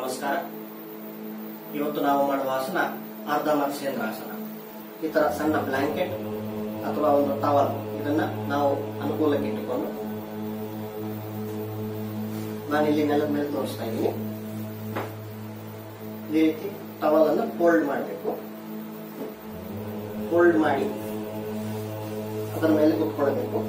ನಮಸ್ಕಾರ. ಇವತ್ತು ನಾವು ಮಾಡುವ ಆಸನ ಅರ್ಧ ಮತ್ಸ್ಯೇಂದ್ರಾಸನ. ಈ ತರ ಸಣ್ಣ ಬ್ಲಾಂಕೆಟ್ ಅಥವಾ ಒಂದು ಟವಲ್ ಇದನ್ನ ನಾವು ಅನುಕೂಲಕ್ಕೆ ಇಟ್ಟುಕೊಂಡು ನಾನಿಲ್ಲಿ ನೆಲದ ಮೇಲೆ ತೋರಿಸ್ತಾ ಇದ್ದೀನಿ. ಈ ರೀತಿ ಟವಲ್ ಅನ್ನು ಫೋಲ್ಡ್ ಮಾಡಬೇಕು. ಫೋಲ್ಡ್ ಮಾಡಿ ಅದರ ಮೇಲೆ ಕುತ್ಕೊಳ್ಬೇಕು.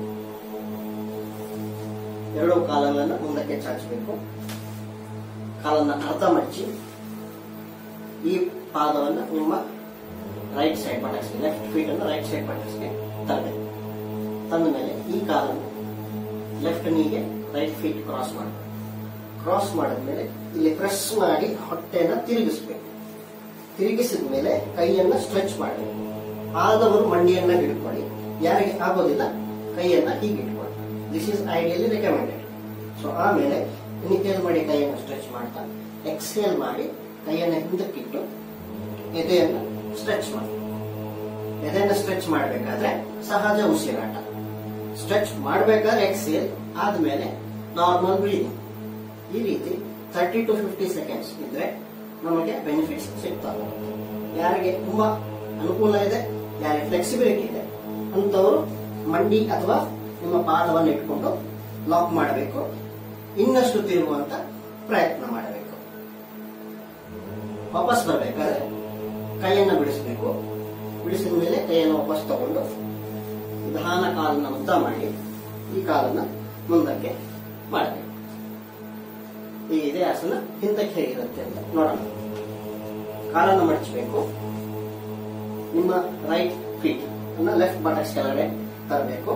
ಎರಡು ಕಾಲನ್ನು ಮುಂದಕ್ಕೆ ಚಾಚಬೇಕು. ಕಾಲನ್ನ ಅರ್ಧ ಮಡಚಿ ಈ ಪಾದವನ್ನು ನಿಮ್ಮ ರೈಟ್ ಸೈಡ್ ಬಟಕ್ಸ್ಗೆ, ಲೆಫ್ಟ್ ಫೀಟ್ ಅನ್ನು ರೈಟ್ ಸೈಡ್ ಬಟಕ್ಸ್ಗೆ ತರಬೇಕು. ತಂದ ಮೇಲೆ ಈ ಕಾಲನ್ನು ಲೆಫ್ಟ್ ನೀಗೆ ರೈಟ್ ಫೀಟ್ ಕ್ರಾಸ್ ಮಾಡಬೇಕು. ಕ್ರಾಸ್ ಮಾಡಿದ್ಮೇಲೆ ಇಲ್ಲಿ ಪ್ರೆಸ್ ಮಾಡಿ ಹೊಟ್ಟೆನ ತಿರುಗಿಸಬೇಕು. ತಿರುಗಿಸಿದ ಮೇಲೆ ಕೈಯನ್ನ ಸ್ಟ್ರೆಚ್ ಮಾಡಬೇಕು. ಆದವರು ಮಂಡಿಯನ್ನ ಹಿಡ್ಕೊಳ್ಳಿ. ಯಾರಿಗೆ ಆಗೋದಿಲ್ಲ ಕೈಯನ್ನ ಹೀಗೆ ಇಟ್ಕೊಳ್ಳಿ. This is ideally recommended. So ಆಮೇಲೆ ಇನ್ಹೇಲ್ ಮಾಡಿ ಕೈಯನ್ನು ಸ್ಟ್ರೆಚ್ ಮಾಡ್ತಾ ಎಕ್ಸೇಲ್ ಮಾಡಿ ಕೈಯನ್ನು ಹಿಂದಕ್ಕಿಟ್ಟು ಎದೆಯನ್ನು ಸ್ಟ್ರೆಚ್ ಮಾಡಿ. ಎದೆಯನ್ನು ಸ್ಟ್ರೆಚ್ ಮಾಡಬೇಕಾದ್ರೆ ಸಹಜ ಉಸಿರಾಟ. ಸ್ಟ್ರೆಚ್ ಮಾಡಬೇಕಾದ್ರೆ ಎಕ್ಸೇಲ್, ಆದ್ಮೇಲೆ ನಾರ್ಮಲ್ ಬ್ರೀದಿಂಗ್. ಈ ರೀತಿ 30 to 50 ಸೆಕೆಂಡ್ಸ್ ಇದ್ರೆ ನಮಗೆ ಬೆನಿಫಿಟ್ಸ್ ಸಿಗ್ತವೆ. ಯಾರಿಗೆ ತುಂಬಾ ಅನುಕೂಲ ಇದೆ, ಯಾರಿಗೆ ಫ್ಲೆಕ್ಸಿಬಿಲಿಟಿ ಇದೆ ಅಂತವರು ಮಂಡಿ ಅಥವಾ ನಿಮ್ಮ ಪಾದವನ್ನು ಇಟ್ಕೊಂಡು ಲಾಕ್ ಮಾಡಬೇಕು. ಇನ್ನಷ್ಟು ತಿರುಗುವಂತ ಪ್ರಯತ್ನ ಮಾಡಬೇಕು. ವಾಪಸ್ ಬರಬೇಕಾದ್ರೆ ಕೈಯನ್ನು ಬಿಡಿಸಬೇಕು. ಬಿಡಿಸಿದ ಮೇಲೆ ಕೈಯನ್ನು ವಾಪಸ್ ತಗೊಂಡು ನಿಧಾನ ಕಾಲನ್ನ ಉದ್ದ ಮಾಡಿ ಈ ಕಾಲನ್ನ ಮುಂದಕ್ಕೆ ಮಾಡಬೇಕು. ಈ ಇದೇ ಆಸನ ಹಿಂದಕ್ಕೆ ಹೇಗಿರುತ್ತೆ ಅಂತ ನೋಡೋಣ. ಕಾಲನ್ನು ಮಡಚಬೇಕು. ನಿಮ್ಮ ರೈಟ್ ಫೀಟ್ ಅನ್ನ ಲೆಫ್ಟ್ ಬಟಕ್ಸ್ ಕೆಳಗಡೆ ತರಬೇಕು.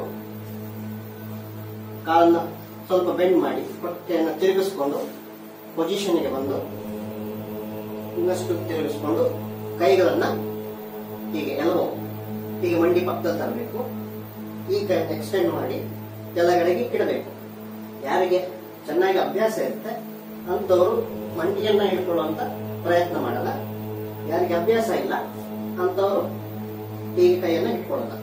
ಕಾಲನ್ನ ಸ್ವಲ್ಪ ಬೆಂಡ್ ಮಾಡಿ ಹೊಟ್ಟೆಯನ್ನು ತಿರುಗಿಸ್ಕೊಂಡು ಪೊಸಿಷನ್ಗೆ ಬಂದು ಇನ್ನಷ್ಟು ತಿರುಗಿಸ್ಕೊಂಡು ಕೈಗಳನ್ನ ಹೀಗೆ ಎಲ್ಬೋ ಹೀಗೆ ಮಂಡಿ ಪಕ್ಕದಲ್ಲಿ ತರಬೇಕು. ಈ ಕೈ ಎಕ್ಸ್ಟೆಂಡ್ ಮಾಡಿ ಕೆಳಗಡೆಗೆ ಇಡಬೇಕು. ಯಾರಿಗೆ ಚೆನ್ನಾಗಿ ಅಭ್ಯಾಸ ಇರುತ್ತೆ ಅಂತವರು ಮಂಡಿಯನ್ನ ಹಿಡ್ಕೊಳ್ಳುವಂತ ಪ್ರಯತ್ನ ಮಾಡಲ್ಲ. ಯಾರಿಗೆ ಅಭ್ಯಾಸ ಇಲ್ಲ ಅಂತವರು ಹೀಗೆ ಕೈಯನ್ನ ಇಟ್ಕೊಳ್ಳಲ್ಲ.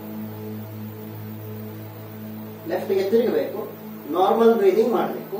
ಲೆಫ್ಟ್ಗೆ ತಿರುಗಬೇಕು. ನಾರ್ಮಲ್ ಬ್ರೀದಿಂಗ್ ಮಾಡಬೇಕು.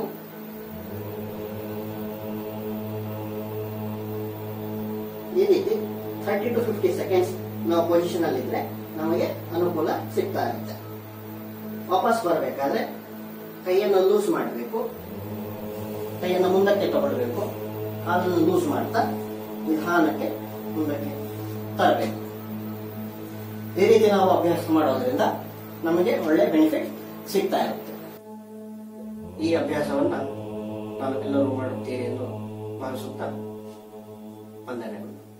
ಈ ರೀತಿ 30 to 50 ಸೆಕೆಂಡ್ಸ್ ನಾವು ಪೊಸಿಷನ್ ಅಲ್ಲಿ ಇದ್ರೆ ನಮಗೆ ಅನುಕೂಲ ಸಿಗ್ತಾ ಇರುತ್ತೆ. ವಾಪಸ್ ಬರಬೇಕಾದ್ರೆ ಕೈಯನ್ನು ಲೂಸ್ ಮಾಡಬೇಕು. ಕೈಯನ್ನು ಮುಂದಕ್ಕೆ ತಗೊಳ್ಬೇಕು. ಕಾಲನ್ನು ಲೂಸ್ ಮಾಡ್ತಾ ನಿಧಾನಕ್ಕೆ ಮುಂದಕ್ಕೆ ತರಬೇಕು. ಈ ರೀತಿ ನಾವು ಅಭ್ಯಾಸ ಮಾಡೋದ್ರಿಂದ ನಮಗೆ ಒಳ್ಳೆ ಬೆನಿಫಿಟ್ ಸಿಗ್ತಾ ಇರುತ್ತೆ. ಈ ಅಭ್ಯಾಸವನ್ನ ನಾನು ಎಲ್ಲರೂ ಮಾಡುತ್ತೀರಿ ಎಂದು ಭಾವಿಸುತ್ತಾ ವಂದನೆಗಳು.